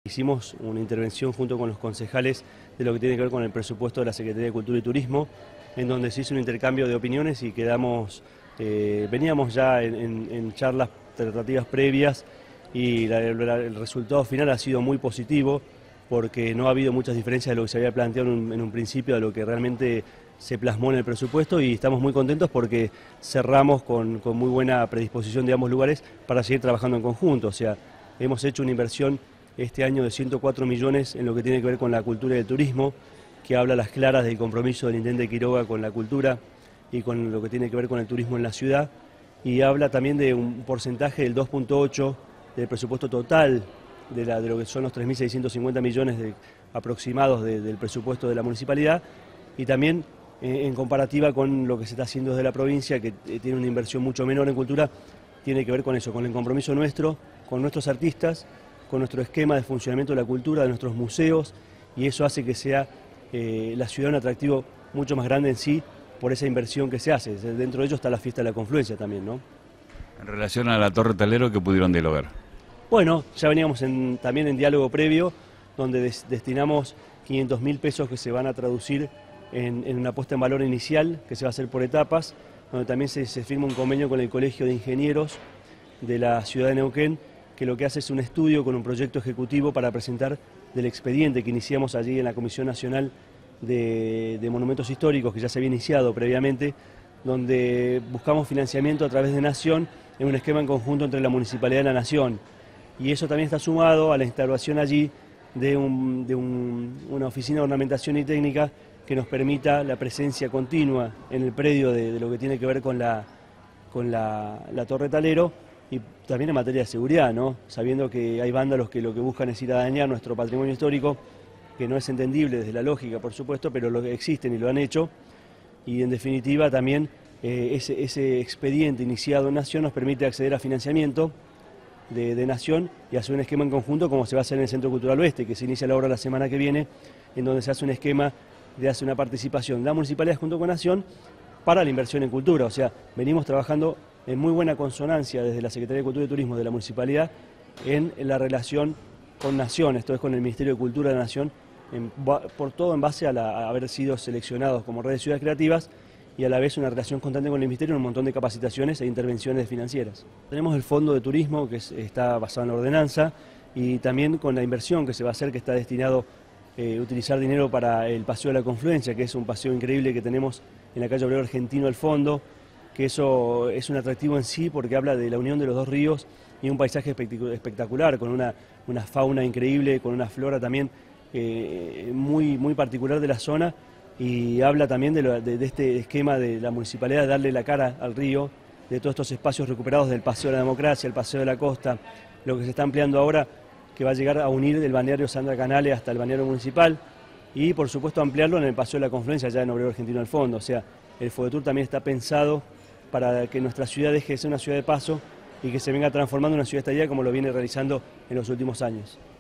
Hicimos una intervención junto con los concejales de lo que tiene que ver con el presupuesto de la Secretaría de Cultura y Turismo, en donde se hizo un intercambio de opiniones y veníamos ya en charlas tratativas previas y el resultado final ha sido muy positivo porque no ha habido muchas diferencias de lo que se había planteado en un principio a lo que realmente se plasmó en el presupuesto, y estamos muy contentos porque cerramos con muy buena predisposición de ambos lugares para seguir trabajando en conjunto. O sea, hemos hecho una inversión este año de 104 millones en lo que tiene que ver con la cultura y el turismo, que habla a las claras del compromiso del Intendente Quiroga con la cultura y con lo que tiene que ver con el turismo en la ciudad, y habla también de un porcentaje del 2,8% del presupuesto total de lo que son los 3.650 millones aproximados del presupuesto de la municipalidad, y también en comparativa con lo que se está haciendo desde la provincia, que tiene una inversión mucho menor en cultura. Tiene que ver con eso, con el compromiso nuestro, con nuestros artistas, con nuestro esquema de funcionamiento de la cultura, de nuestros museos, y eso hace que sea la ciudad un atractivo mucho más grande en sí por esa inversión que se hace. Dentro de ello está la fiesta de la confluencia también, ¿no? En relación a la Torre Talero, ¿qué pudieron dialogar? Bueno, ya veníamos también en diálogo previo, donde destinamos 500.000 pesos que se van a traducir en una puesta en valor inicial, que se va a hacer por etapas, donde también se firma un convenio con el Colegio de Ingenieros de la ciudad de Neuquén, que lo que hace es un estudio con un proyecto ejecutivo para presentar del expediente que iniciamos allí en la Comisión Nacional de Monumentos Históricos, que ya se había iniciado previamente, donde buscamos financiamiento a través de Nación en un esquema en conjunto entre la Municipalidad y la Nación. Y eso también está sumado a la instalación allí de una oficina de ornamentación y técnica que nos permita la presencia continua en el predio de lo que tiene que ver con la Torre Talero, y también en materia de seguridad, ¿no? Sabiendo que hay vándalos que lo que buscan es ir a dañar nuestro patrimonio histórico, que no es entendible desde la lógica, por supuesto, pero lo que existen y lo han hecho, y en definitiva también ese expediente iniciado en Nación nos permite acceder a financiamiento de Nación y hacer un esquema en conjunto, como se va a hacer en el Centro Cultural Oeste, que se inicia la obra la semana que viene, en donde se hace un esquema de hacer una participación de la municipalidad junto con Nación para la inversión en cultura. O sea, venimos trabajando en muy buena consonancia desde la Secretaría de Cultura y Turismo de la Municipalidad en la relación con Nación, esto es con el Ministerio de Cultura de Nación, por todo en base a haber sido seleccionados como red de ciudades creativas, y a la vez una relación constante con el Ministerio en un montón de capacitaciones e intervenciones financieras. Tenemos el Fondo de Turismo, que está basado en la ordenanza, y también con la inversión que se va a hacer, que está destinado a utilizar dinero para el Paseo de la Confluencia, que es un paseo increíble que tenemos en la calle Obrero Argentino al fondo, que eso es un atractivo en sí porque habla de la unión de los dos ríos y un paisaje espectacular, con una fauna increíble, con una flora también muy particular de la zona, y habla también de este esquema de la municipalidad de darle la cara al río, de todos estos espacios recuperados del Paseo de la Democracia, el Paseo de la Costa, lo que se está ampliando ahora, que va a llegar a unir el balneario Sandra Canales hasta el balneario municipal, y por supuesto ampliarlo en el Paseo de la Confluencia, allá en Obrero Argentino al fondo. O sea, el Fototour también está pensado para que nuestra ciudad deje de ser una ciudad de paso y que se venga transformando en una ciudad estadía como lo viene realizando en los últimos años.